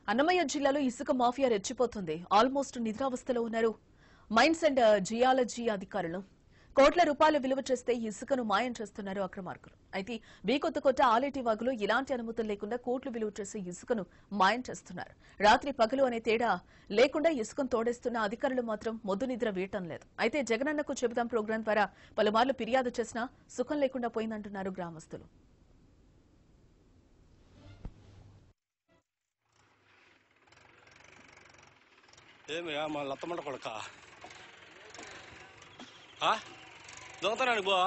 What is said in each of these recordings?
అన్నమయ్య జిల్లాలో ఇసుక mafia రెచ్చిపోతుంది. Almost నిద్రావస్థలో ఉన్నారు మైన్స్ అండ్ జియాలజీ అధికారులు. కోట్ల రూపాయలు విలువ చేస్తే ఇసుకను మాయం చేస్తున్నారు అక్రమార్కులు. అయితే బీకొత్తకొట్ట ఆలేటి వాగులో ఇలాంటి అనుమతులు లేకుండా కోట్లు విలువ చేసే ఇసుకను మాయం చేస్తున్నారు. రాత్రి పగలు అనే తేడా లేకుండా ఇసుకను తోడేస్తున్న అధికారులు మాత్రం మొద్దు నిద్ర వీయటం లేదు. అయితే జగనన్నకు చెబుదాం ప్రోగ్రాం ద్వారా పలుమార్లు ఫిర్యాదు చేసినా సుఖం లేకుండా పోయిందంటున్నారు గ్రామస్తులు. ఏమయ్యా మా లత్తమంట కొడక దొంగతనానికి బో.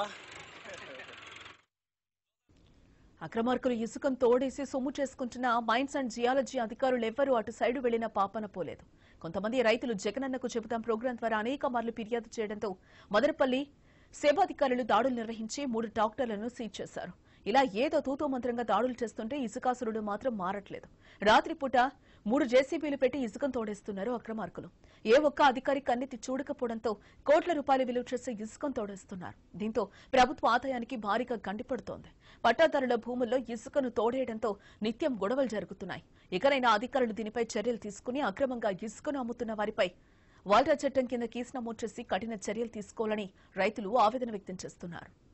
అక్రమార్కులు ఇసుకను తోడేసి సొమ్ము చేసుకుంటున్న మైన్స్ అండ్ జియాలజీ అధికారులు ఎవ్వరూ అటు సైడు వెళ్లినా పాపన పోలేదు. కొంతమంది రైతులు జగనన్నకు చెబుతాం ప్రోగ్రాం ద్వారా అనేక మార్లు ఫిర్యాదు చేయడంతో మదనపల్లి సేవాధికారులు దాడులు నిర్వహించి 3 ట్రాక్టర్లను సీజ్ చేశారు. ఇలా ఏదో తూతూ మంత్రంగా దాడులు చేస్తుంటే ఇసుకాసురుడు మాత్రం మారట్లేదు. రాత్రిపూట 3 జేసీబీలు పెట్టి ఇసుకను తోడేస్తున్నారు అక్రమార్కులు. ఏ ఒక్క అధికారి కన్నెత్తి చూడకపోవడంతో కోట్ల రూపాయలు విలువ చేసే ఇసుకను తోడేస్తున్నారు. దీంతో ప్రభుత్వ ఆదాయానికి భారీగా గండిపడుతోంది. పట్టాదారుల భూముల్లో ఇసుకను తోడేయడంతో నిత్యం గొడవలు జరుగుతున్నాయి. ఇకనైనా అధికారులు దీనిపై చర్యలు తీసుకుని అక్రమంగా ఇసుకను అమ్ముతున్న వారిపై వాల్టా చట్టం కింద కేసు నమోదు చేసి కఠిన చర్యలు తీసుకోవాలని రైతులు ఆవేదన వ్యక్తం చేస్తున్నారు.